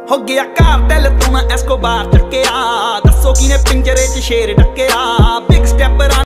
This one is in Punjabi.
ਹੋ ਗਿਆ ਘਰ ਦਿਲ ਤੂੰ ਨਾ ਐਸਕੋਬਾਰ ਚੱਕਿਆ, ਦੱਸੋ ਕਿਨੇ ਪਿੰਜਰੇ 'ਚ ਸ਼ੇਰ ਡੱਕਿਆ। Big step